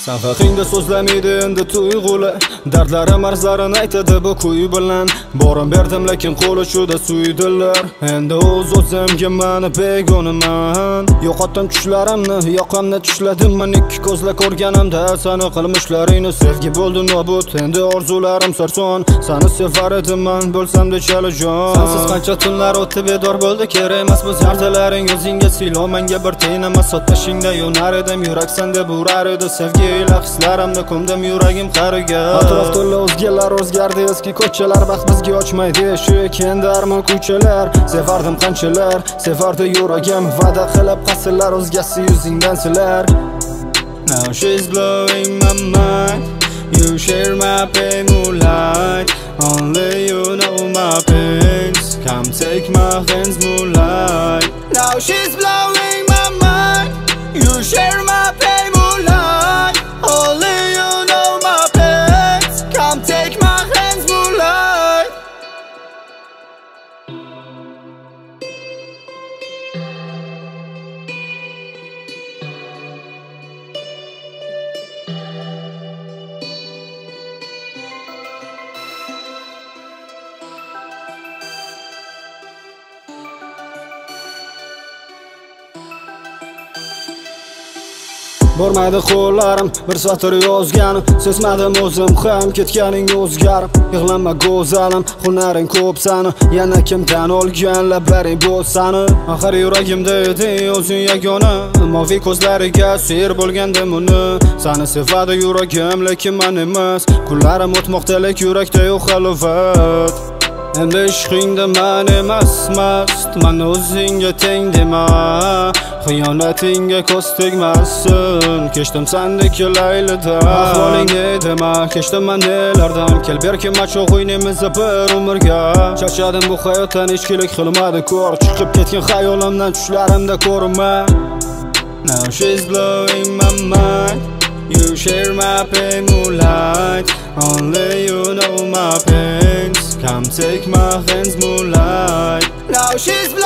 Sen haqingda so'zlamaydi endi tuyg'ular, dardlarim arzlarini aytadi bu kuy bilan. Borim berdim lekin qo'l uchida suydilar. Endi o'zimga meni begonaman. Yo'qotdim tushlarimni, yoqamni tushladim men ikki ko'zla ko'rganimda seni qilmishlaringni. Sevgi bo'ldi nobud, endi orzularim sarson. Seni sevar edim men, bo'lsam-da chalajon. Sensiz qancha tunlar o'tib bedor bo'ldi, kerak emas bu zardalaring. O'zingga siylov, menga bir tiyin emas. Sotashingda yo'nar edim, yurak senda burar edi. Sevgi ila hislarimni ko'mdim, yuragim qariga. Atrof to'la o'zgalar, o'zgardi eski ko'chalar. Baxt bizga ochmaydi eshik, endi armon ko'chalar. Sevardim qanchalar, sevardi yuragim. Va'da qilib qasrlar, o'zgasi yuzingdan silar. Now she's blowing my mind. You share my pain, moonlight. Only you know my pains. Come take my hands, moonlight. Now she's blowing my mind. You share my pain, moonlight. Only you know my pains. Come take my hands, moonlight. Bormaydi qo'llarim bir satr yozganim, sezmadim o'zim ham ketganing o'zgarib. Yig'lama go'zalim, hunaring ko'p sani, yana kimdan olgan lablaring bo'lsani. Axir yuragimda eding o'zing yagona, moviy ko'zlariga ser bo'lgandim uni. Seni sevadi yuragim lekin men emas, kunlarim o'tmoqda lek yurakda yo'q halovat. Endi ishqingda men emas mast, men o'zingga teng dema. Xiyonatingga ko'z tegmasin, kechdim sendeki laylida. Ahvolingni dema, kechdim men nelardan. Kel berkim machoq o'ynaymiz bir umrga. Charchadim bu hayotdan, ichkilik qilmadi ko'r. Chiqib ketgan xayolimdan tushlarimda ko'rinma. Now she's blowing my mind. You share my pain, moonlight. Only you know my pains. Come take my hands, moonlight. Now she's